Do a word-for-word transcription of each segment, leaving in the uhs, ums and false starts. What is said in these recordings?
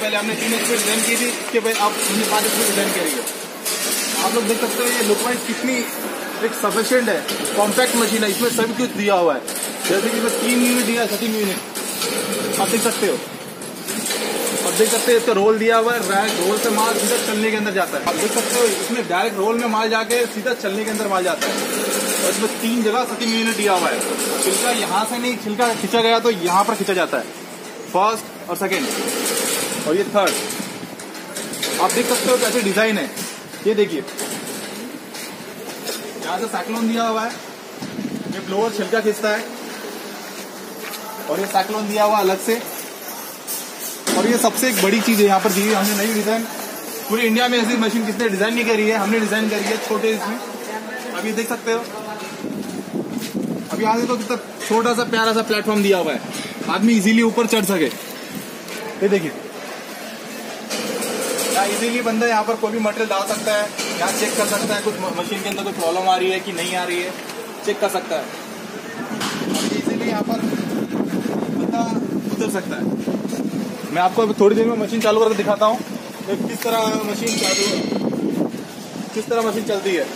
पहले हमने तीन स्पीड डिजाइन की थी, इसके बाद अब हमने पाँच स्पीड डिजाइन करी है। आप लोग देख सकते हो ये लुक वाइज कितनी एक सफिशिएंट है, कॉम्पैक्ट मशीन है, इसमें सभी कुछ दिया हुआ है। जैसे कि इसमें तीन यूनिट दिया है, सटीन यूनिट आप देख सकते हो। और देख सकते हो इसका रोल दिया हुआ है, रैक रोल से माल सीधा चलने के अंदर जाता है। आप देख सकते हो इसमें डायरेक्ट रोल में माल जाके सीधा चलने के अंदर माल जाता है। और इसमें तीन जगह सटीन यूनिट दिया हुआ है। छिलका यहाँ से नहीं, छिलका खींचा गया तो यहाँ पर खींचा जाता है, फर्स्ट और सेकेंड, और ये थर्ड। आप देख सकते हो कैसे डिजाइन है, ये देखिए यहाँ से साइक्लोन दिया हुआ है, ये ब्लोअर छिलका खींचता है, और ये साइक्लोन दिया हुआ अलग से। और ये सबसे एक बड़ी चीज है यहाँ पर दी हुई हमने नई डिजाइन, पूरी इंडिया में ऐसी मशीन किसने डिजाइन नहीं करी है, हमने डिजाइन करी है छोटे इसमें। अभी देख सकते हो अभी आगे तो कितना छोटा सा प्यारा सा प्लेटफॉर्म दिया हुआ है, आदमी इजीली ऊपर चढ़ सके। ये देखिए यहाँ इजीली बंदा यहाँ पर कोई भी मटेरियल डाल सकता है, यहाँ चेक कर सकता है कुछ मशीन के अंदर कोई प्रॉब्लम आ रही है कि नहीं आ रही है, चेक कर सकता है। इजीली यहाँ पर बंदा उतर सकता है। मैं आपको अभी थोड़ी देर में मशीन चालू करके दिखाता हूँ किस तरह मशीन चालू किस तरह मशीन चलती है।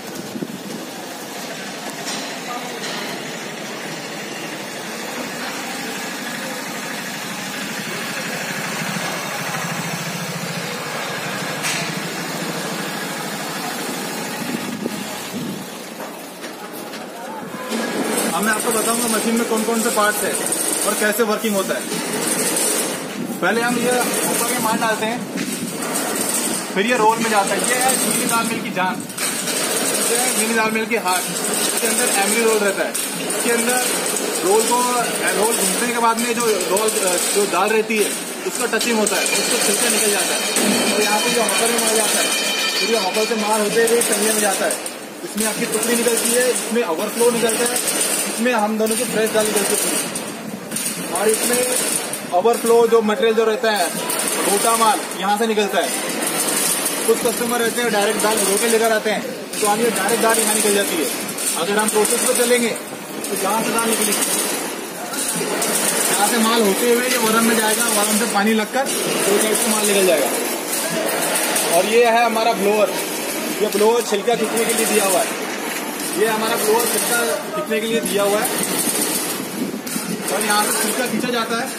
अब मैं आपको बताऊंगा मशीन में कौन कौन से पार्ट्स है और कैसे वर्किंग होता है। पहले हम ये ऊपर में माल डालते हैं, फिर ये रोल में जाता है। ये है नीली दाल मिल की जान, ये है नीली दाल मिल की हाथ। इसके अंदर एमरी रोल रहता है, इसके अंदर रोल को रोल घूमने के बाद में जो रोल जो दाल रहती है उसका टचिंग होता है, उसको छिलका निकल जाता है। और यहाँ पे जो हॉपर में माल जाता है, फिर ये हॉपर से माल होते हुए चलिए में जाता है। इसमें आपकी टुकड़ी निकलती है, इसमें ओवरफ्लो निकलता है, इसमें हम दोनों की फ्रेश दाल निकलती है। और इसमें ओवरफ्लो जो मटेरियल जो रहता है मोटा माल यहाँ से निकलता है। कुछ कस्टमर रहते हैं डायरेक्ट दाल रोके लेकर आते हैं, तो हम ये डायरेक्ट दाल यहाँ निकल जाती है। अगर हम प्रोसेस पे चलेंगे तो यहाँ से दाल निकलेगी, यहाँ से माल होते हुए ये वरम में जाएगा, वरम से पानी लगकर दो साइड से माल निकल जाएगा। और ये है हमारा ब्लोअर, ये ब्लोअर छिलका खींचने के लिए दिया हुआ है। ये हमारा ब्लोअर छिलका खींचने के लिए दिया हुआ है, और यहाँ से छिलका खींचा जाता है,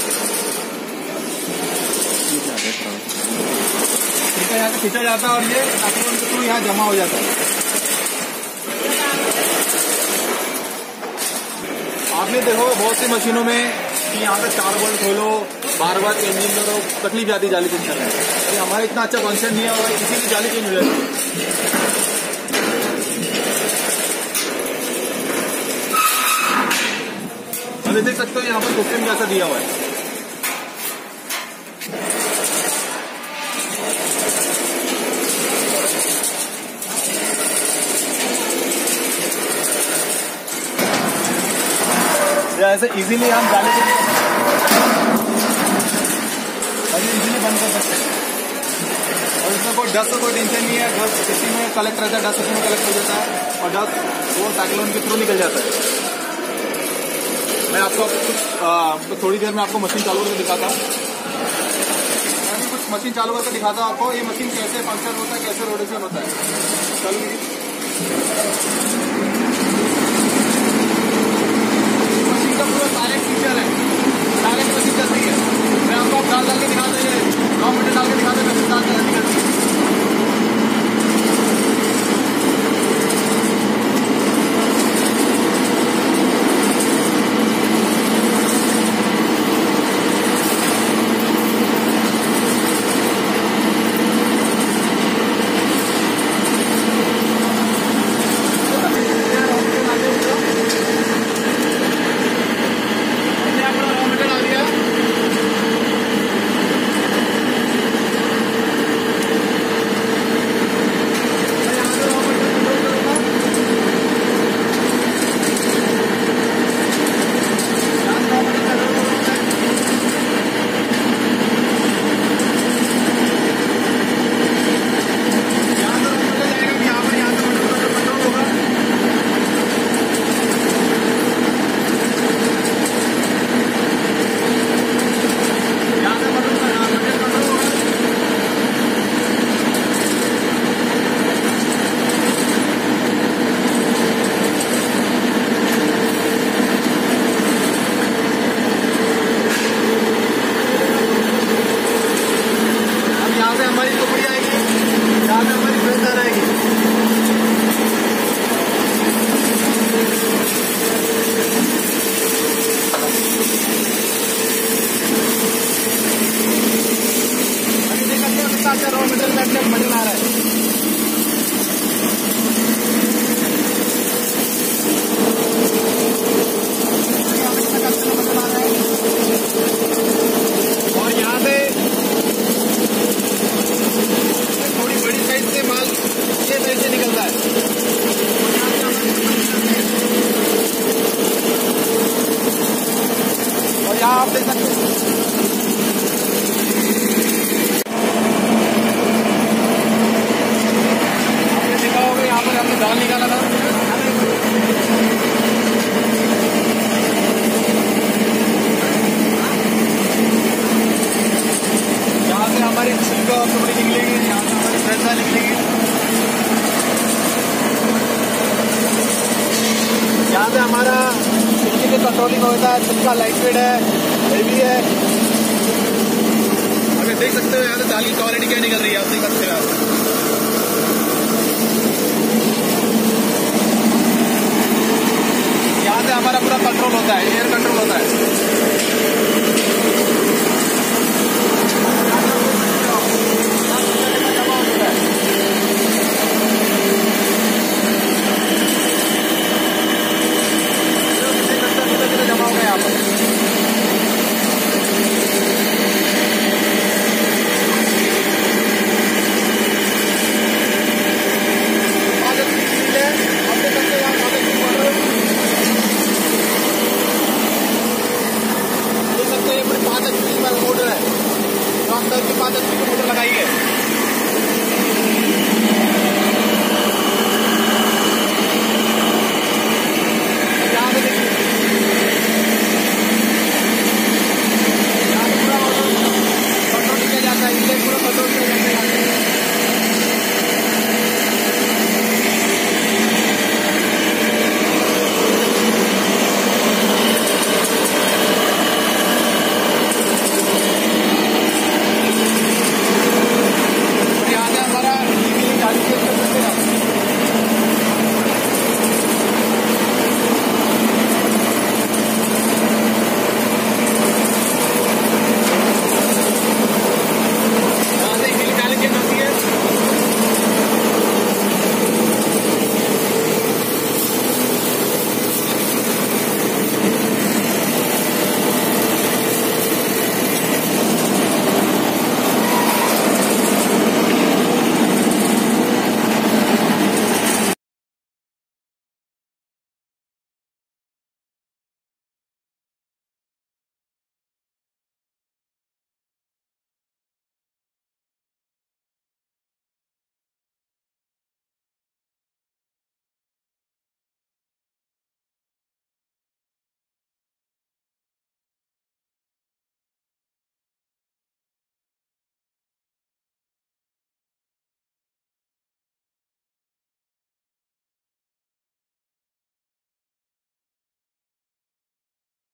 छिलका यहाँ से खींचा जाता है और ये साइक्लोन के थ्रू यहाँ जमा हो जाता है। आपने देखो बहुत सी मशीनों में कि यहाँ पे चार बोल्ट खोलो, बार बार चेंजिंग करो, तकलीफ जाती जाली चेंज करने में। अरे हमारा इतना अच्छा कॉन्सेप्ट नहीं है, किसी की जाली चेंज हो जाती है। अभी देख सकते हो यहाँ पर सिस्टम कैसा दिया हुआ है। ऐसे इजीली हम जाली को इजीली बंद कर सकते हैं, और इसमें कोई डस्ट का कोई टेंशन नहीं है। डस्ट इसी में कलेक्ट रहता है, डस्ट इसी में कलेक्ट हो जाता है, और डस्ट वो साइक्लोन के थ्रू निकल जाता है। मैं आपको कुछ थोड़ी देर में आपको मशीन चालू करके दिखाता हूँ। मैं भी कुछ मशीन चालू करके दिखाता हूँ आपको, ये मशीन कैसे फंक्शन होता है, कैसे रोटेशन होता है। चलो मशीन का पूरा डायरेक्ट फीचर है, डायरेक्ट मशीन चलती है। मैं आपको आप डाल डाल के दिखाता हूँ, ये नौ मीटर डाल के दिखाते हैं, डाल के रनिंग करती है। मटन आ रहा है। और यहाँ से थोड़ी बड़ी साइज से माल ये साइड से निकलता है। और यहाँ आप देख सकते हैं दाल निकाला था। यहाँ से हमारी छिलका और टुकड़ी निकलेगी, यहाँ से हमारी फ्रेंचा निकलेगी। यहाँ से हमारा छिलके के कंट्रोलिंग होता है, छिलका लाइट वेट है, हेवी है। अगर देख सकते हो यहाँ से दाल की क्वालिटी क्या निकल रही है, आप देख सकते हो। आप यहाँ से हमारा पूरा कंट्रोल होता है, एयर कंट्रोल होता है।